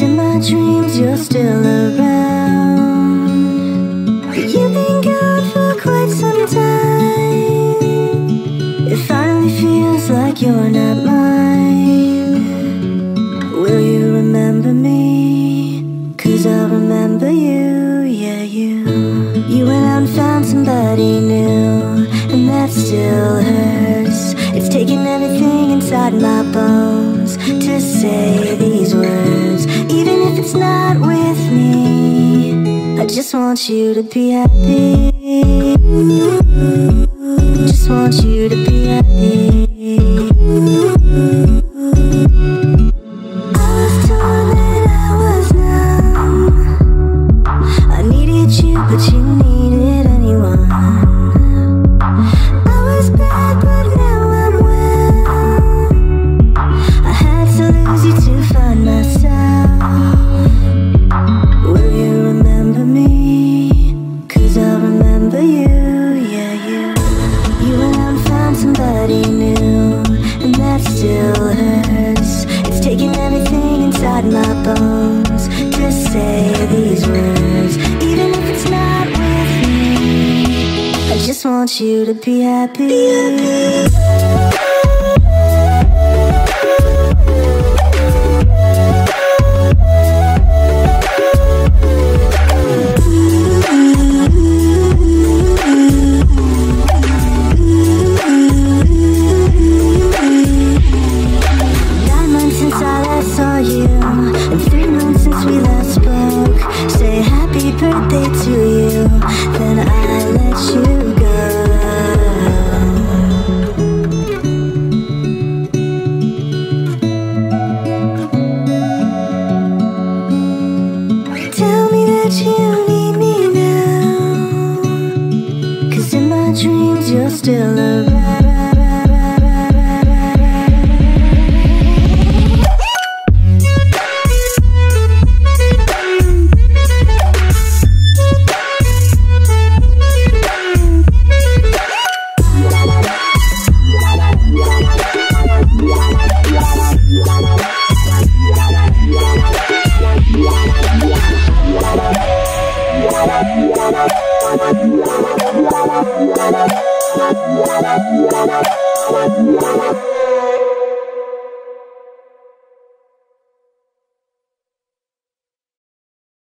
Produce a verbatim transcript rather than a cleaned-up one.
in my dreams you're still around. But you've been gone for quite some time. It finally feels like you're not mine. Will you remember me? Cause I'll remember you, yeah you. You went out and found somebody new, and that still hurts. It's taken everything inside my bones to say these words. Even if it's not with me, I just want you to be happy. Just want you to be happy. I was told that I was numb. I needed you, but you needed anyone. I was bad, but now I'm well. I had to lose you to find myself. Will you remember me? Cause I'll remember you, yeah you. You went out and found somebody new, and that still hurts. It's taking everything inside my bones to say these words. Even if it's not with me, I just want you to be happy, be happy. Birthday to you, then I let you go. Tell me that you need me now, cause in my dreams you're still around.